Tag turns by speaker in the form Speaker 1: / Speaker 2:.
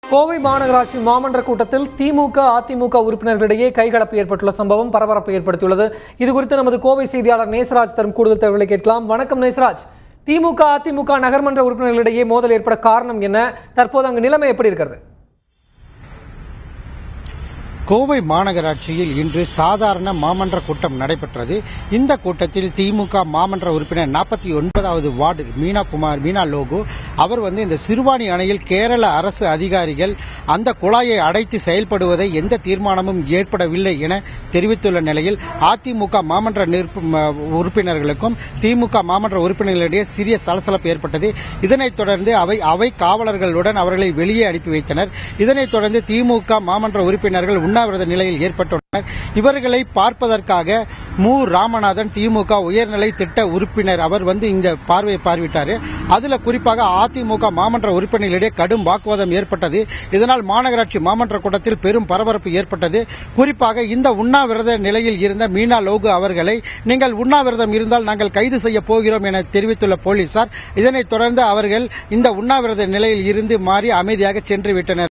Speaker 1: கோவை மாநகராட்சி மாமன்ற கூட்டத்தில் திமுக அதிமுக உறுப்பினர்களிடையே கைகலப்பு ஏற்பட்டுள்ள சம்பவம் பரபரப்பை ஏற்படுத்தியுள்ளது. இதுகுறித்து நமது கோவை செய்தியாளர் நேசராஜ் தரும் கூடுதல் தகவலை கேட்கலாம். வணக்கம் நேசராஜ். திமுக அதிமுக நகர்மன்ற உறுப்பினர்களிடையே மோதல் ஏற்பட காரணம் என்ன? தற்போது அங்கு நிலைமை எப்படி இருக்கிறது?
Speaker 2: கோவை மாநகராட்சியில் இன்று சாதாரண மாமன்ற கூட்டம் நடைபெற்றது. இந்த கூட்டத்தில் திமுக மாமன்ற உறுப்பினர் 49வது வார்டு மீனா லோகோ அவர் இந்த சிறுவாணி அணையில் கேரள அரசு அதிகாரிகள் அந்த குழாயை அடைத்து செயல்படுவதை எந்த தீர்மானமும் ஏற்படவில்லை என தெரிவித்துள்ள நிலையில் அதிமுக மாமன்ற உறுப்பினர்களுக்கும் திமுக மாமன்ற உறுப்பினர்களிடையே சிறிய சலசலப்பு ஏற்பட்டது. இதனைத் தொடர்ந்து அவை காவலர்களுடன் அவர்களை வெளியே அனுப்பி வைத்தனர். இதனைத் தொடர்ந்து திமுக மாமன்ற உறுப்பினர்கள் உண்ணாவிரத நிலையில் ஏற்பட்டுள்ளனர். இவர்களை பார்ப்பதற்காக மு. ராமநாதன் திமுக உயர்நிலை திட்ட உறுப்பினர் அவர் இந்த பார்வையை பார்வையிட்டார். அதில் குறிப்பாக அதிமுக மாமன்ற உறுப்பினர்களிடையே கடும் வாக்குவாதம் ஏற்பட்டது. இதனால் மாநகராட்சி மாமன்ற கூட்டத்தில் பெரும் பரபரப்பு ஏற்பட்டது. குறிப்பாக இந்த உண்ணாவிரத நிலையில் இருந்த மீனா லோகு அவர்களை நீங்கள் உண்ணாவிரதம் இருந்தால் நாங்கள் கைது செய்ய போகிறோம் என தெரிவித்துள்ள போலீசார் இதனைத் தொடர்ந்து அவர்கள் இந்த உண்ணாவிரத நிலையில் இருந்து மாறி அமைதியாக சென்று விட்டனர்.